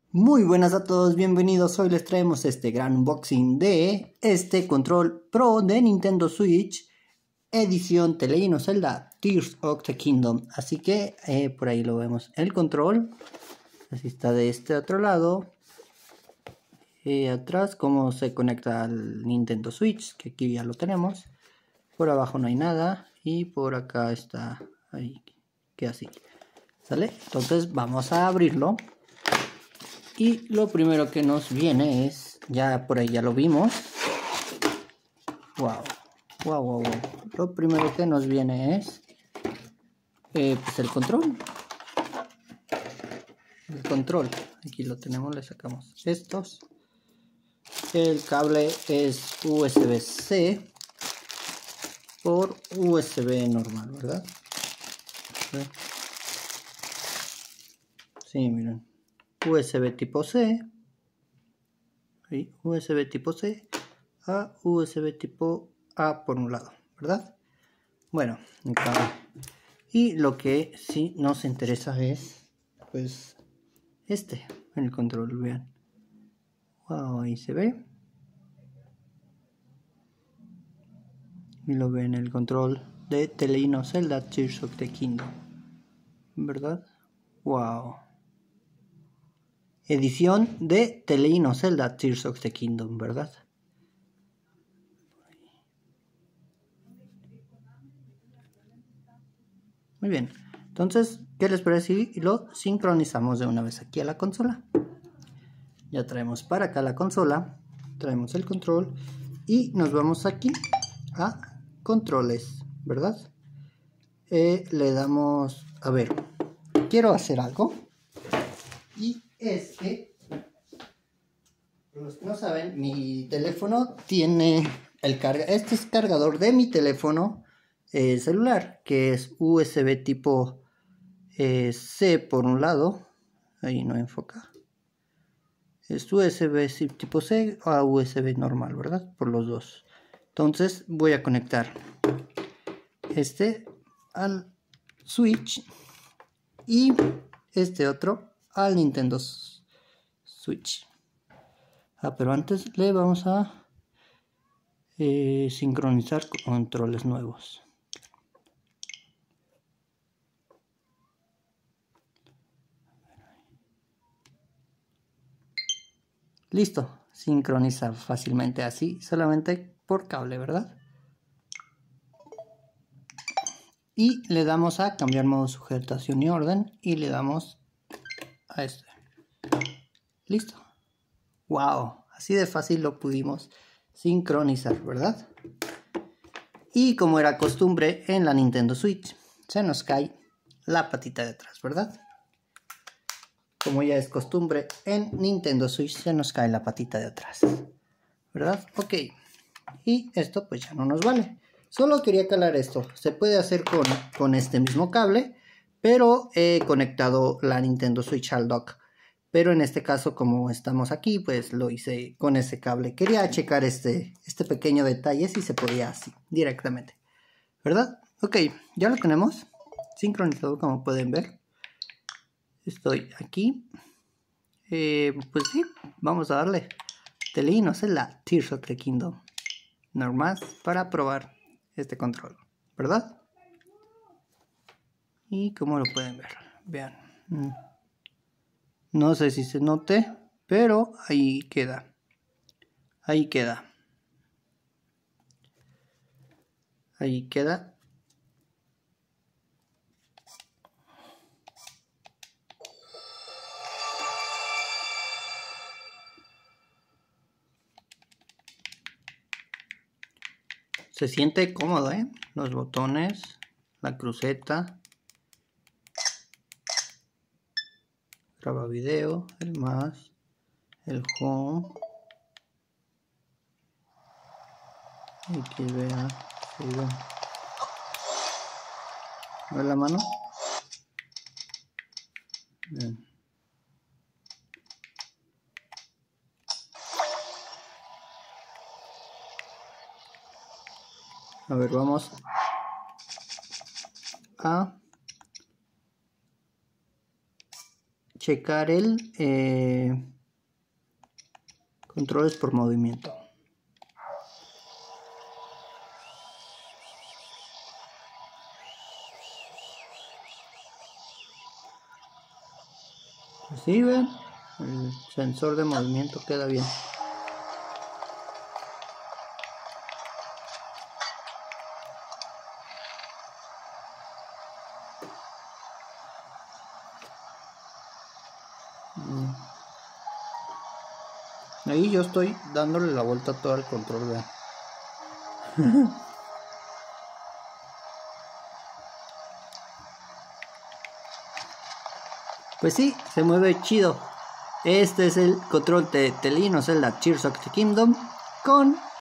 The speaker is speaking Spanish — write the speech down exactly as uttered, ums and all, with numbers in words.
Muy buenas a todos, bienvenidos. Hoy les traemos este gran unboxing de este control Pro de Nintendo Switch, edición The Legend of Zelda Tears of the Kingdom. Así que eh, por ahí lo vemos, el control. Así está de este otro lado. Eh, atrás cómo se conecta al Nintendo Switch, que aquí ya lo tenemos. Por abajo no hay nada y por acá está, ahí, que así, ¿sale? Entonces vamos a abrirlo. Y lo primero que nos viene es, ya por ahí ya lo vimos. Wow, wow, wow, wow. Lo primero que nos viene es eh, pues el control. El control. Aquí lo tenemos, le sacamos estos. El cable es U S B C por U S B normal, ¿verdad? Sí, miren. U S B tipo C. ¿Sí? U S B tipo C a U S B tipo A por un lado, ¿verdad? Bueno, acá. Y lo que sí nos interesa es, pues, este, el control, vean. Wow, ahí se ve. Y lo ven, el control de The Legend of Zelda Tears of the Kingdom, ¿verdad? Wow. Edición de The Legend of Zelda Tears of the Kingdom, ¿verdad? Muy bien. Entonces, ¿qué les parece si lo sincronizamos de una vez aquí a la consola? Ya traemos para acá la consola, traemos el control y nos vamos aquí a controles, ¿verdad? Eh, le damos, a ver, quiero hacer algo y es que, los que no saben, mi teléfono tiene el carga, este es cargador de mi teléfono eh, celular, que es U S B tipo eh, C por un lado, ahí no enfoca. Es U S B tipo C a U S B normal, ¿verdad? Por los dos. Entonces voy a conectar este al Switch y este otro al Nintendo Switch. Ah, pero antes le vamos a eh, sincronizar controles nuevos. Listo, sincroniza fácilmente así, solamente por cable, ¿verdad? Y le damos a cambiar modo sujetación y orden y le damos a este. Listo. Wow, así de fácil lo pudimos sincronizar, ¿verdad? Y como era costumbre en la Nintendo Switch, se nos cae la patita de atrás, ¿verdad? Como ya es costumbre en Nintendo Switch, se nos cae la patita de atrás, ¿verdad? Ok, y esto pues ya no nos vale. Solo quería calar esto. Se puede hacer con, con este mismo cable, pero he conectado la Nintendo Switch al dock. Pero en este caso, como estamos aquí, pues lo hice con ese cable. Quería checar este, este pequeño detalle si se podía así, directamente, ¿verdad? Ok, ya lo tenemos sincronizado, como pueden ver. Estoy aquí. Eh, pues sí, vamos a darle. The Legend of Zelda Tears of the Kingdom. Normal para probar este control, ¿verdad? Y como lo pueden ver, vean. No sé si se note, pero ahí queda. Ahí queda. Ahí queda. Se siente cómodo, ¿eh? Los botones, la cruceta, graba video, el más, el home. Aquí vea, si ven. ¿Ve la mano? Bien. A ver, vamos a checar el eh, controles por movimiento. Así ven, el sensor de movimiento queda bien. Ahí yo estoy dándole la vuelta a todo el control, vean. Pues sí, se mueve chido. Este es el control de The Legend of Zelda Tears of the Kingdom con